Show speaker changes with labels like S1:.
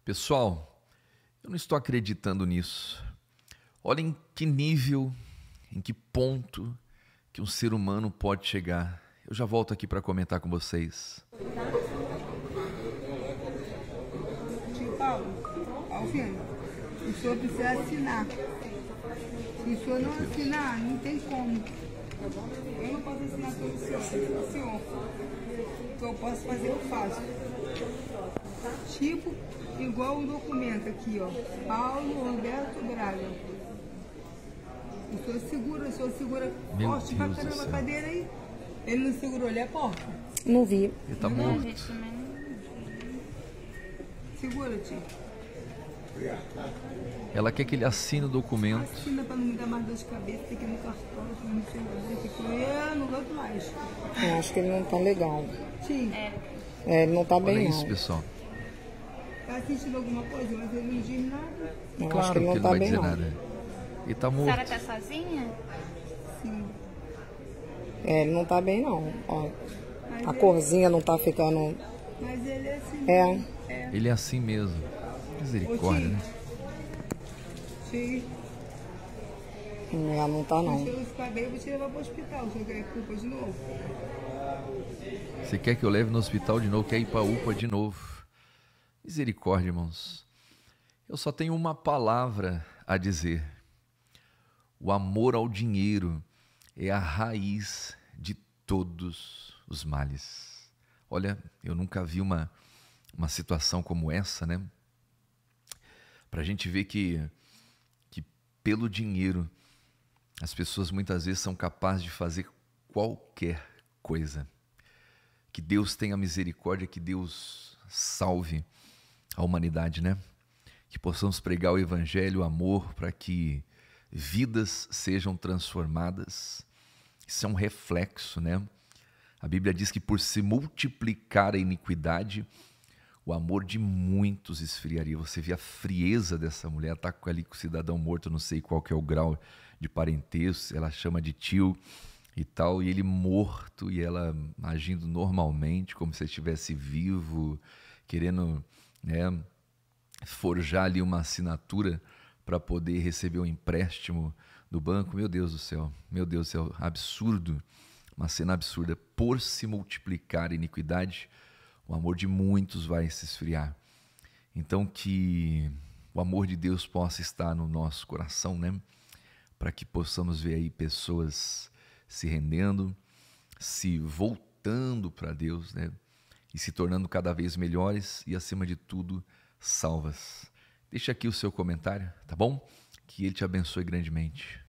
S1: Pessoal, eu não estou acreditando nisso. Olha em que nível, em que ponto que um ser humano pode chegar. Eu já volto aqui para comentar com vocês.
S2: Tio Paulo, Alvino, o senhor precisa assinar. Se o senhor não assinar, não tem como. Eu não posso assinar pelo senhor, o senhor. O que eu posso fazer, eu faço. Tipo, igual o documento aqui, ó. Paulo Roberto Braga. O senhor segura
S1: Meu
S2: forte pra
S1: Deus do
S2: caramba a
S1: céu.
S2: cadeira aí. Ele não segurou ali a porta?
S3: Não vi.
S1: Ele está
S4: Não,
S1: morto.
S4: gente, também não.
S2: Segura, tio.
S1: Ela quer que ele assine o documento.
S2: Assina pra não me dar mais dor de cabeça, tem que ir no cartório, pra não sei o que. Eu não aguento mais.
S3: Eu acho que ele não tá legal.
S2: Tio,
S3: Ele não tá
S1: Olha
S3: bem,
S1: isso,
S3: não.
S1: pessoal.
S2: tá assistindo alguma coisa, mas ele não diz nada.
S3: Eu acho
S1: Claro
S3: que ele
S1: que
S3: não
S1: ele
S3: tá
S1: vai
S3: bem,
S1: dizer
S3: não.
S1: nada. Ele está
S4: A senhora
S1: morto.
S4: tá sozinha?
S2: Sim.
S3: Ele não tá bem, não. Ó,
S2: Mas,
S3: a corzinha não tá ficando...
S2: mas ele é assim.
S3: É,
S1: Ele é assim mesmo. Misericórdia, né?
S2: Tio,
S3: ela não tá, não.
S2: se eu ficar bem, eu vou te levar pro hospital. O senhor quer culpa de novo?
S1: Você quer que eu leve no hospital de novo? Quer ir para a UPA de novo? Misericórdia, irmãos. Eu só tenho uma palavra a dizer. O amor ao dinheiro é a raiz de todos os males. Olha, eu nunca vi uma situação como essa, né? Para a gente ver que pelo dinheiro as pessoas muitas vezes são capazes de fazer qualquer coisa. Que Deus tenha misericórdia, que Deus salve a humanidade, né? Que possamos pregar o evangelho, o amor, para que vidas sejam transformadas. Isso é um reflexo, né? A Bíblia diz que por se multiplicar a iniquidade, o amor de muitos esfriaria. Você vê a frieza dessa mulher, está ali com o cidadão morto, não sei qual que é o grau de parentesco, ela chama de tio e tal, e ele morto, e ela agindo normalmente, como se ele estivesse vivo, querendo, né, forjar ali uma assinatura para poder receber um empréstimo do banco. Meu Deus do céu, absurdo, uma cena absurda. Por se multiplicar a iniquidade, o amor de muitos vai se esfriar. Então que o amor de Deus possa estar no nosso coração, né? Para que possamos ver aí pessoas se rendendo, se voltando para Deus, né? E se tornando cada vez melhores e, acima de tudo, salvas. Deixa aqui o seu comentário, tá bom? Que Ele te abençoe grandemente.